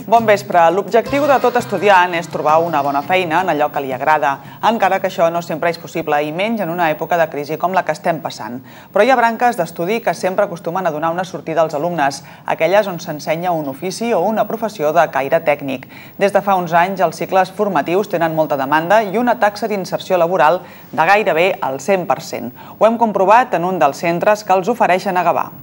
Bon vespre. L'objectiu de tot estudiant és trobar una bona feina en allò que li agrada, encara que això no sempre és possible, i menys en una època de crisi com la que estem passant. Però hi ha branques d'estudi que sempre acostumen a donar una sortida als alumnes, aquelles on s'ensenya un ofici o una professió de caire tècnic. Des de fa uns anys, els cicles formatius tenen molta demanda i una taxa d'inserció laboral de gairebé el 100%. Ho hem comprovat en un dels centres que els ofereixen a Gavà.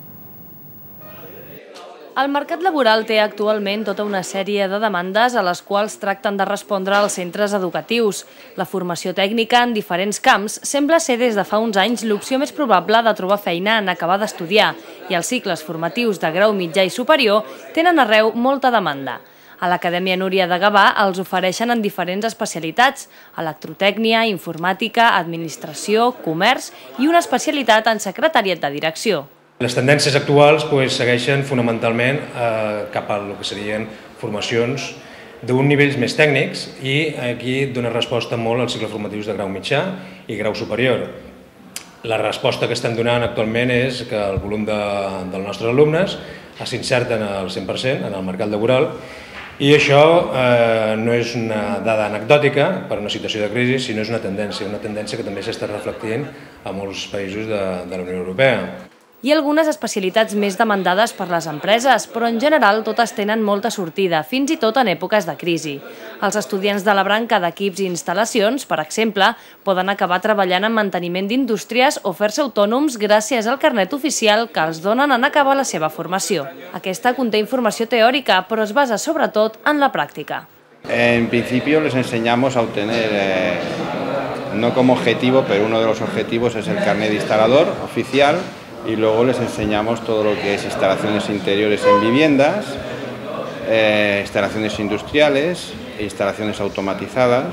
El mercat laboral té actualment tota una sèrie de demandes a les quals tracten de respondre els centres educatius. La formació tècnica en diferents camps sembla ser des de fa uns anys l'opció més probable de trobar feina en acabar d'estudiar i els cicles formatius de grau mitjà i superior tenen arreu molta demanda. A l'Acadèmia Núria de Gavà els ofereixen en diferents especialitats: electrotècnia, informàtica, administració, comerç i una especialitat en secretariat de direcció. Les tendències actuals segueixen fonamentalment cap a el que serien formacions d'un nivells més tècnics i aquí dona resposta molt als cicles formatius de grau mitjà i grau superior. La resposta que estem donant actualment és que el volum dels nostres alumnes s'inserten al 100% en el mercat laboral i això no és una dada anecdòtica per una situació de crisi, sinó és una tendència que també s'està reflectint a molts països de la Unió Europea. Hi ha algunes especialitats més demandades per les empreses, però en general totes tenen molta sortida, fins i tot en èpoques de crisi. Els estudiants de la branca d'equips i instal·lacions, per exemple, poden acabar treballant en manteniment d'indústries o fer-se autònoms gràcies al carnet oficial que els donen en acabar la seva formació. Aquesta conté informació teòrica, però es basa sobretot en la pràctica. En principio les enseñamos a obtener, no como objetivo, pero uno de los objetivos es el carnet de instalador oficial. Y luego les enseñamos todo lo que es instalaciones interiores en viviendas, instalaciones industriales, instalaciones automatizadas,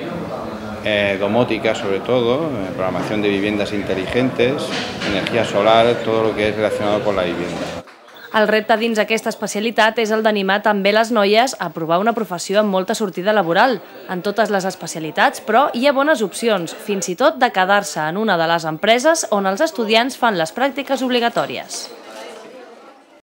domótica sobre todo, programación de viviendas inteligentes, energía solar, todo lo que es relacionado con la vivienda. El repte dins aquesta especialitat és el d'animar també les noies a provar una professió amb molta sortida laboral. En totes les especialitats, però, hi ha bones opcions, fins i tot de quedar-se en una de les empreses on els estudiants fan les pràctiques obligatòries.